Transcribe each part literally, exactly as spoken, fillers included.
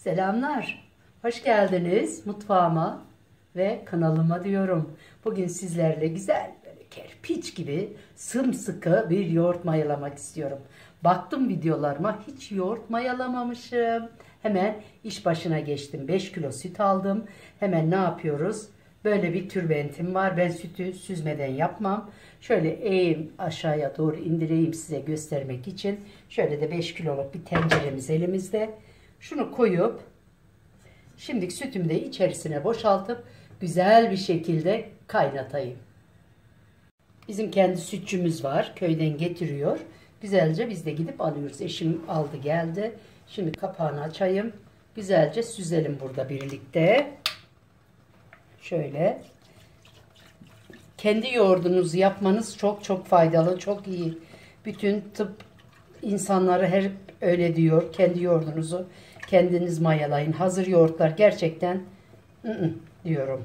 Selamlar. Hoş geldiniz mutfağıma ve kanalıma diyorum. Bugün sizlerle güzel böyle kerpiç gibi sımsıkı bir yoğurt mayalamak istiyorum. Baktım videolarıma, hiç yoğurt mayalamamışım. Hemen iş başına geçtim. beş kilo süt aldım. Hemen ne yapıyoruz? Böyle bir tülbentim var. Ben sütü süzmeden yapmam. Şöyle eğeyim, aşağıya doğru indireyim size göstermek için. Şöyle de beş kiloluk bir tenceremiz elimizde. Şunu koyup şimdi sütümü de içerisine boşaltıp güzel bir şekilde kaynatayım. Bizim kendi sütçümüz var. Köyden getiriyor. Güzelce biz de gidip alıyoruz. Eşim aldı geldi. Şimdi kapağını açayım. Güzelce süzelim burada birlikte. Şöyle. Kendi yoğurdunuzu yapmanız çok çok faydalı, çok iyi. Bütün tıp insanları her öyle diyor. Kendi yoğurdunuzu kendiniz mayalayın. Hazır yoğurtlar gerçekten ı -ı diyorum.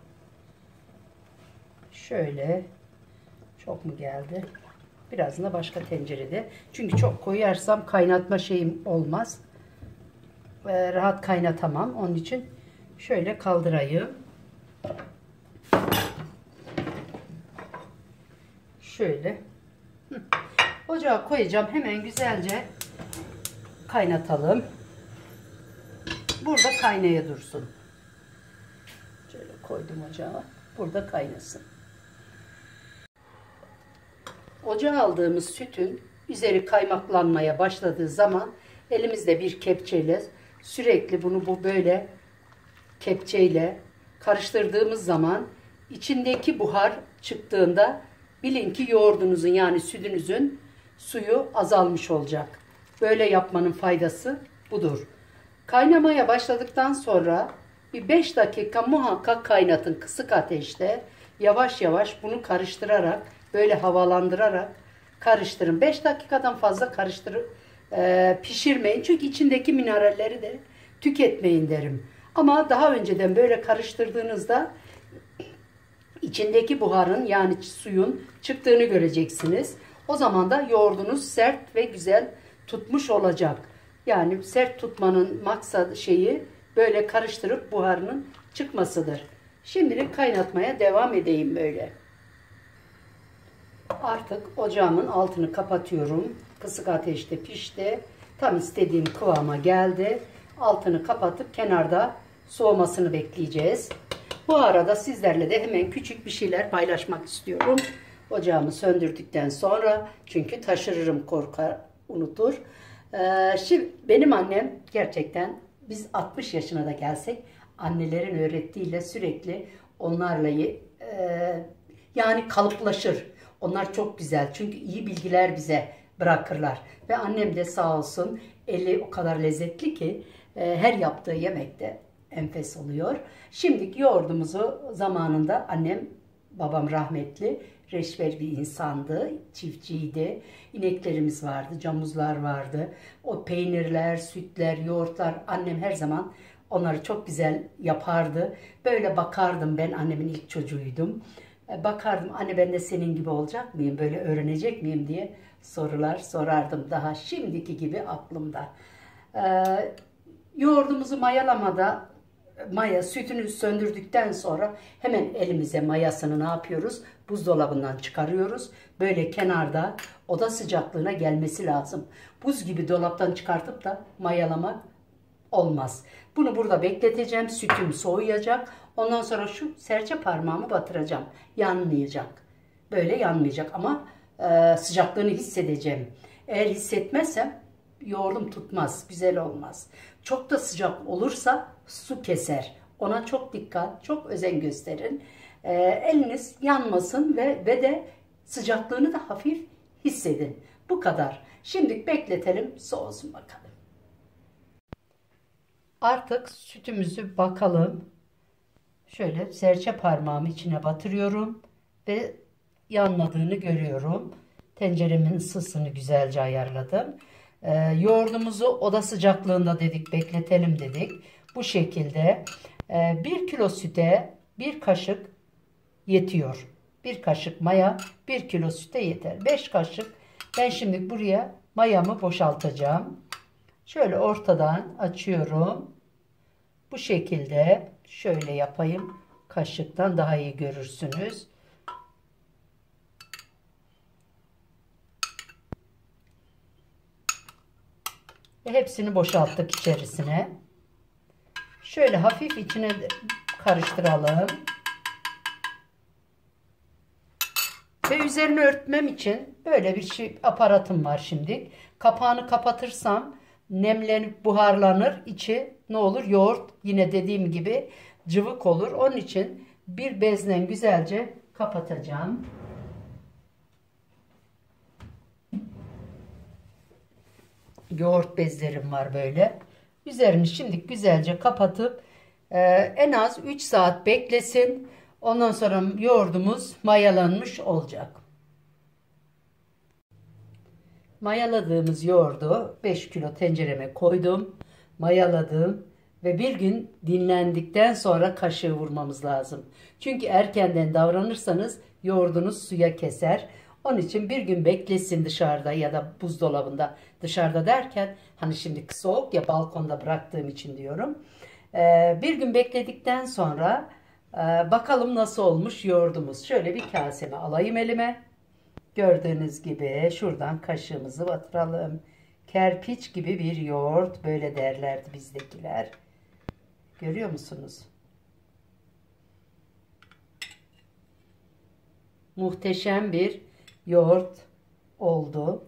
Şöyle. Çok mu geldi? Birazını da başka tencerede. Çünkü çok koyarsam kaynatma şeyim olmaz. Ee, rahat kaynatamam. Onun için şöyle kaldırayım. Şöyle. Hı. Ocağa koyacağım. Hemen güzelce kaynatalım. Burada kaynaya dursun. Şöyle koydum ocağa. Burada kaynasın. Ocağa aldığımız sütün üzeri kaymaklanmaya başladığı zaman elimizde bir kepçeyle sürekli bunu bu böyle kepçeyle karıştırdığımız zaman içindeki buhar çıktığında bilin ki yoğurdunuzun yani sütünüzün suyu azalmış olacak. Böyle yapmanın faydası budur. Kaynamaya başladıktan sonra bir beş dakika muhakkak kaynatın kısık ateşte. Yavaş yavaş bunu karıştırarak böyle havalandırarak karıştırın. beş dakikadan fazla karıştırıp e, pişirmeyin. Çünkü içindeki mineralleri de tüketmeyin derim. Ama daha önceden böyle karıştırdığınızda içindeki buharın yani suyun çıktığını göreceksiniz. O zaman da yoğurdunuz sert ve güzel tutmuş olacak. Yani sert tutmanın maksat şeyi böyle karıştırıp buharının çıkmasıdır. Şimdilik kaynatmaya devam edeyim böyle. Artık ocağımın altını kapatıyorum. Kısık ateşte pişti. Tam istediğim kıvama geldi. Altını kapatıp kenarda soğumasını bekleyeceğiz. Bu arada sizlerle de hemen küçük bir şeyler paylaşmak istiyorum. Ocağımı söndürdükten sonra çünkü taşırırım korkar unutur. Ee, şimdi benim annem gerçekten biz altmış yaşına da gelsek annelerin öğrettiğiyle sürekli onlarla e, yani kalıplaşır. Onlar çok güzel çünkü iyi bilgiler bize bırakırlar. Ve annem de sağ olsun eli o kadar lezzetli ki e, her yaptığı yemekte enfes oluyor. Şimdi yoğurdumuzu zamanında annem babam rahmetli reşver bir insandı, çiftçiydi. İneklerimiz vardı, camuzlar vardı. O peynirler, sütler, yoğurtlar annem her zaman onları çok güzel yapardı. Böyle bakardım, ben annemin ilk çocuğuydum. Bakardım anne ben de senin gibi olacak mıyım, böyle öğrenecek miyim diye sorular sorardım daha şimdiki gibi aklımda. Ee, yoğurdumuzu mayalamada maya sütünü söndürdükten sonra hemen elimize mayasını ne yapıyoruz? Buzdolabından çıkarıyoruz. Böyle kenarda oda sıcaklığına gelmesi lazım. Buz gibi dolaptan çıkartıp da mayalamak olmaz. Bunu burada bekleteceğim. Sütüm soğuyacak. Ondan sonra şu serçe parmağımı batıracağım. Yanmayacak. Böyle yanmayacak ama e, sıcaklığını hissedeceğim. Eğer hissetmezsem yoğurdum tutmaz. Güzel olmaz. Çok da sıcak olursa su keser. Ona çok dikkat, çok özen gösterin. E, eliniz yanmasın ve, ve de sıcaklığını da hafif hissedin. Bu kadar. Şimdi bekletelim, soğusun bakalım. Artık sütümüzü bakalım. Şöyle serçe parmağımı içine batırıyorum ve yanmadığını görüyorum. Tenceremin ısısını güzelce ayarladım. Ee, yoğurdumuzu oda sıcaklığında dedik, bekletelim dedik. Bu şekilde e, bir kilo süte bir kaşık yetiyor. Bir kaşık maya bir kilo süte yeter. beş kaşık. Ben şimdi buraya mayamı boşaltacağım. Şöyle ortadan açıyorum. Bu şekilde şöyle yapayım. Kaşıktan daha iyi görürsünüz. Ve hepsini boşalttık içerisine. Şöyle hafif içine karıştıralım. Ve üzerini örtmem için böyle bir şey aparatım var şimdi. Kapağını kapatırsam nemlenip buharlanır. İçi ne olur? Yoğurt yine dediğim gibi cıvık olur. Onun için bir bezle güzelce kapatacağım. Yoğurt bezlerim var böyle. Üzerini şimdi güzelce kapatıp e, en az üç saat beklesin. Ondan sonra yoğurdumuz mayalanmış olacak. Mayaladığımız yoğurdu beş kilo tencereme koydum. Mayaladım ve bir gün dinlendikten sonra kaşığı vurmamız lazım. Çünkü erkenden davranırsanız yoğurdunuz suya keser. Onun için bir gün beklesin dışarıda ya da buzdolabında. Dışarıda derken hani şimdi soğuk ya, balkonda bıraktığım için diyorum. Ee, bir gün bekledikten sonra e, bakalım nasıl olmuş yoğurdumuz. Şöyle bir kaseme alayım elime. Gördüğünüz gibi şuradan kaşığımızı batıralım. Kerpiç gibi bir yoğurt, böyle derlerdi bizdekiler. Görüyor musunuz? Muhteşem bir yoğurt oldu.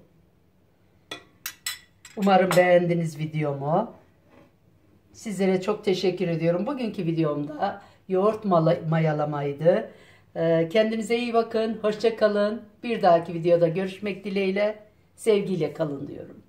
Umarım beğendiniz videomu. Sizlere çok teşekkür ediyorum. Bugünkü videomda yoğurt mayalamaydı. Kendinize iyi bakın. Hoşça kalın. Bir dahaki videoda görüşmek dileğiyle. Sevgiyle kalın diyorum.